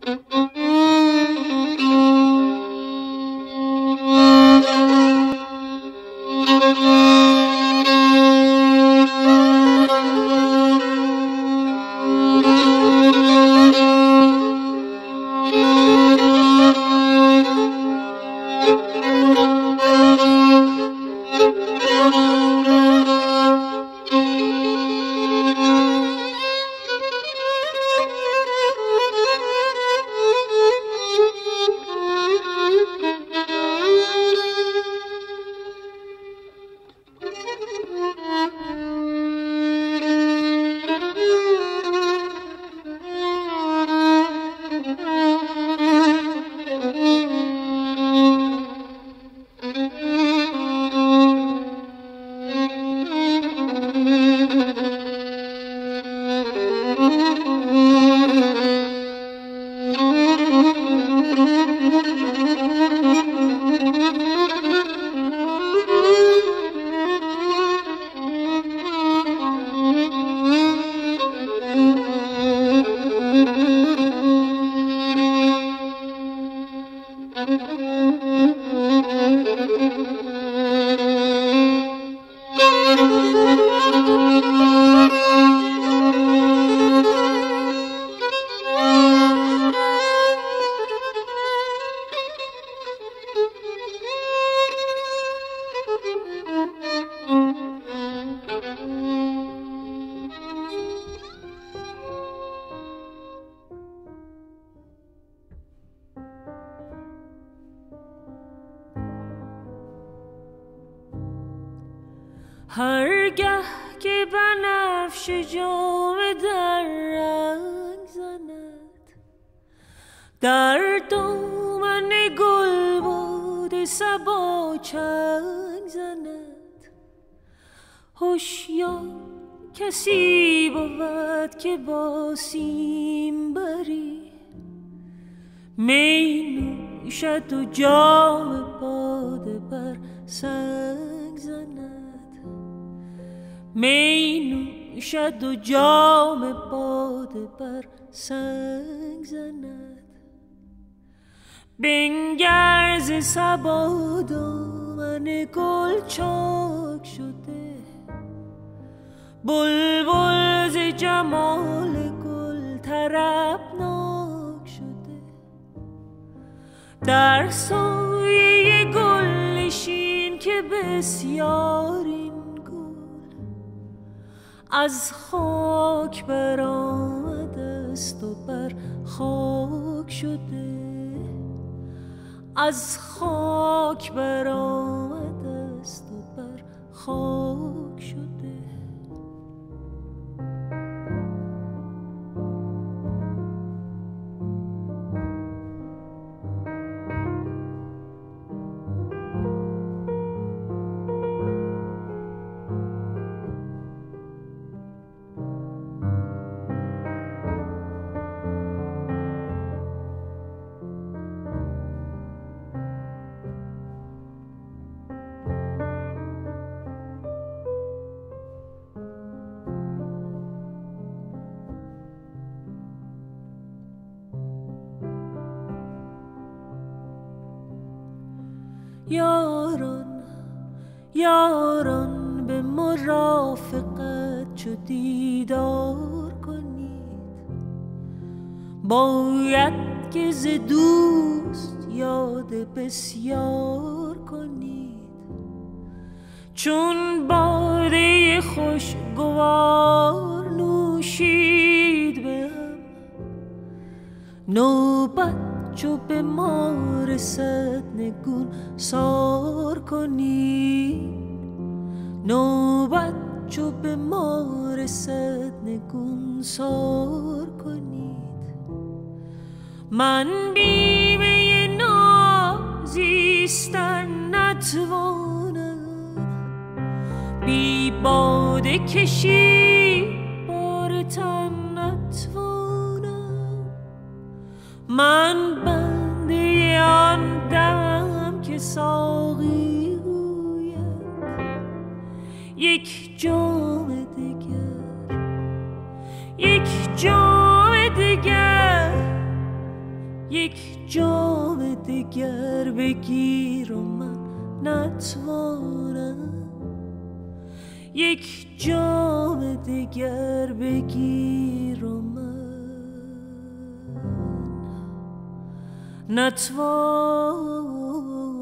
هرگه که بنفش جام در رنگ زند، در دامن گل باد صبا چنگ زند، هوشیار کسی بود که با سیمبری می نوشد و جام باده بر سنگ زند، می نوشد و جام باده بر سنگ زند. بنگر ز صبا دامن گل چاک شده، بلبل ز جمال گل طربناک شده، در سایه گل نشین که بسیار این گل از خاک برآمده است و بر خاک شده، از خاک برآمده است و بر خاک شده. یاران یاران به مرافقت چو دیدار کنید، باید که ز دوست یاد بسیار کنید، چون باده خوشگوار نوشید به هم، نوبت چو به ما رسد نگون سار کنید، نوبت چو به ما رسد نگون سار کنید. من بیمه نازیستن نتوانم، بی باده کشی بار تن نتوانم، من بنده آن دمم که ساقی گوید یک جام دیگر، یک جام دیگر، یک جام دیگر بگیر و من نتوانم، یک جام دیگر بگیر و من نتوانم.